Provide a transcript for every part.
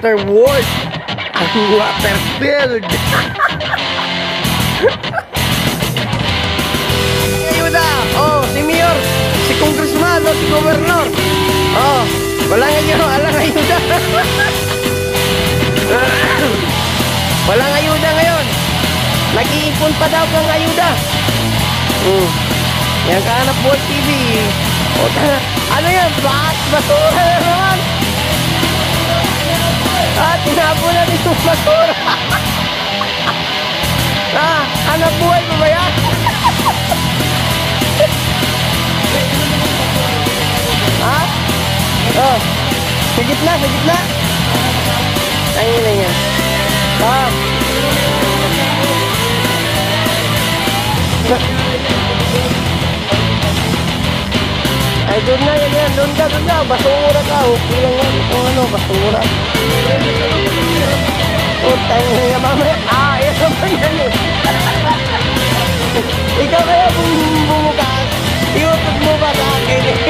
Waterworld, ang Waterfield. Ayuda, oh, si Mayor, si Congressman, oh, si Governor. Oh, walang ayuda. Walang ayuda ngayon. Nag-iipon pa daw kang ayuda. Yan ka, Hanap Buhay TV. O, ano yan? Basura na naman. Tinapo na rin yung basura. Hanap Buhay mo ba yan? Oh, sa gitna. Ayun na yan. Ay, doon na yan. Doon ka. Basura ka. Okay lang yan. Kung ano, basura. Oh, tayo na yan, mamaya. Yan naman yan eh. Ikaw kaya bumukas. Iutot mo ba sa akin eh?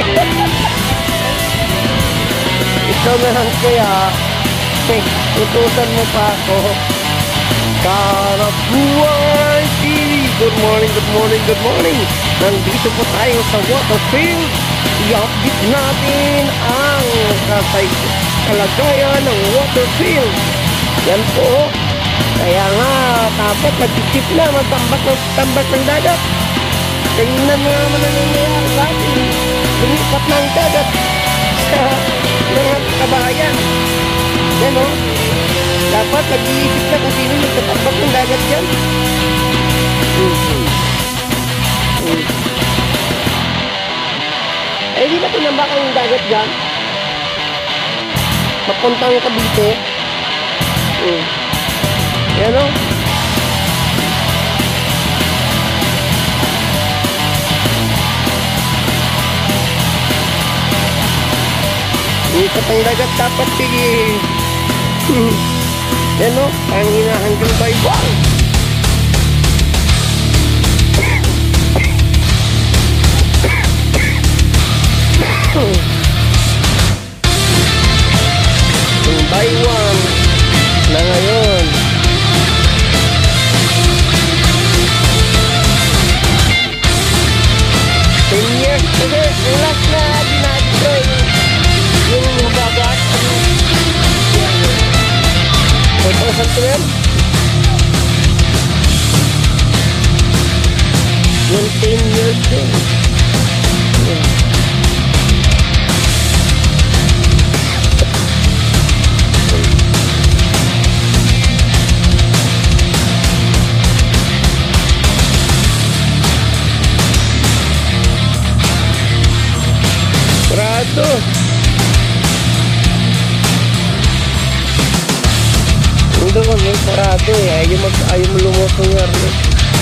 Ikaw na lang kaya. Utusan mo pa ako. Hanap Buhay TV. Good morning. Nandito po tayo sa Waterfield. I-update natin ang kalagayan ng Waterfield. Yan po. Kaya nga, dapat mag-isip na, magtambak ng dagat. Tingnan mo naman ang nangyayari sa atin. Lumipat ng dagat sa mga kabahayan. Yan o. Dapat mag-iisip na kung sino magtatambak ng dagat yan. Eh, di ba tinambakan yung dagat dyan? Papuntang Cavite. Yan o. Ikat ang dagat dapat sige. Yan o. Ang hinahanggang baybang. Yung baywang na ngayon. Kasi yung last na dinadroy yung bagat 2012 yung 10 years din. Sarado. Hindi ko may sarado eh. Ayaw mo lumutong nga rin.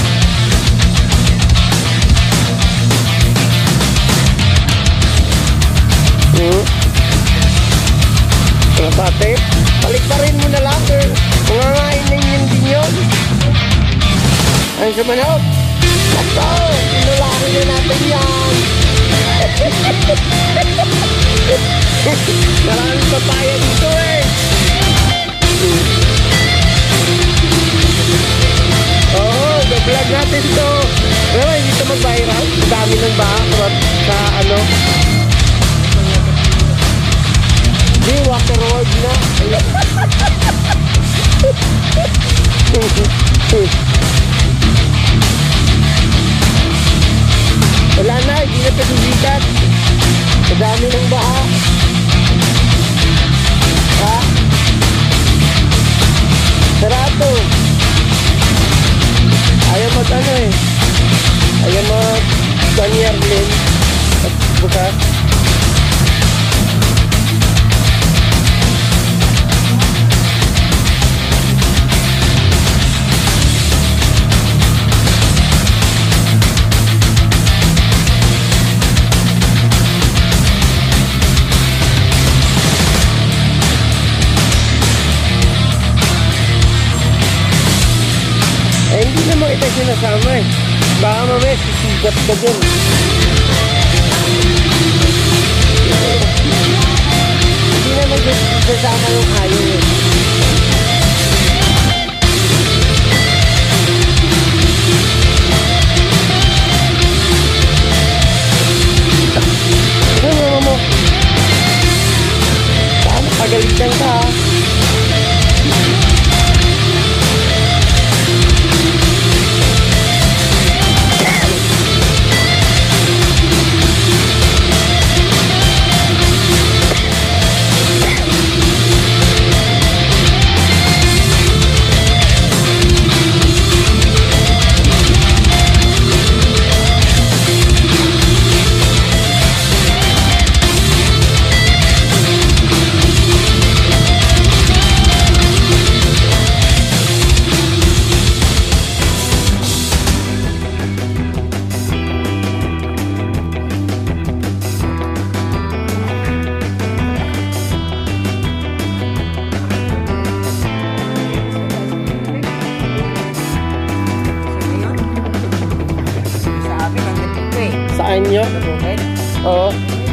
Kalabate, balik pa rin mo na lang sir. Kung nangain na yun din yun. Ang sumanok. Ito, sinulaki na natin yan. Maraming papaya dito eh. Oo, vlog natin to. Pero hindi ito mag-viral. Dami ng baha sa ano. Di, Waterworld na. Wala na, hindi na pasusikat. Sa dami ng baha. Sarado. Ayaw mag-ano eh. Ayaw mag-Daniel at bukas. Hindi naman ito sinasama eh. Baka mamaya sisigat ka dyan. Hindi naman naman sasama yung ayon eh. Ano mo? Saan pagalitan ka ha? Saan nyo? Oo.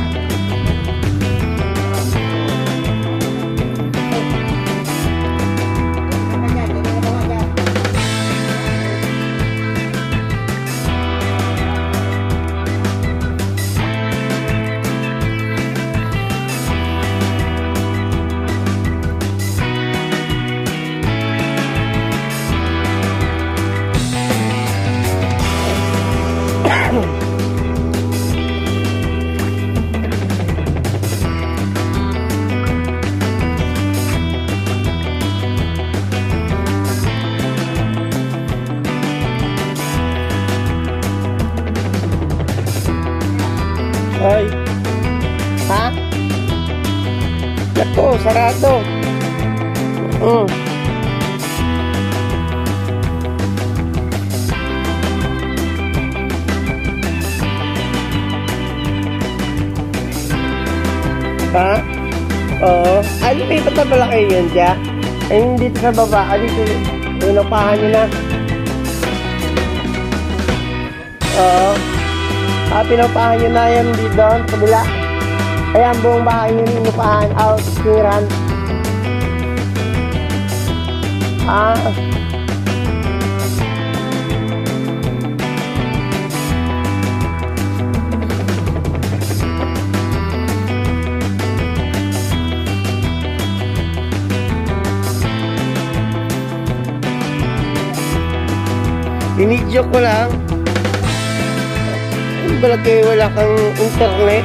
Ay. Ha? Naku, sarado. Ha? Oo. Ay, lipat na pala kayo yun, Tia? Ay, dito sa baba. Ay, dito. Inupahan nyo na. Oo. Pinupahan nyo na yan dito doon, kabila. Ayan, buong bahay nyo inupahan, out, siran. Binidyo ko lang. Balagay wala kang internet.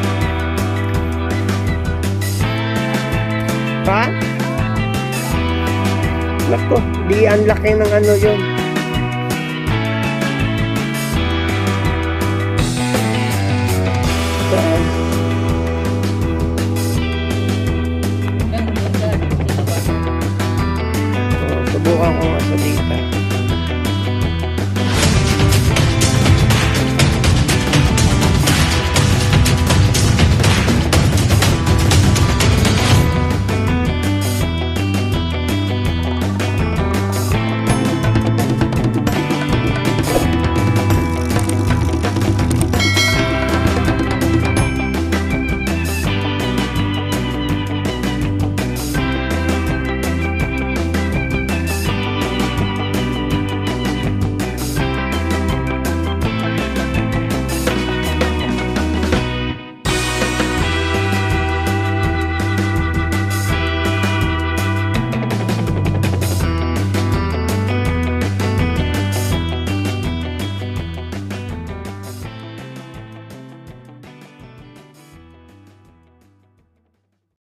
Ha? Naku, di ang laki ng ano yun.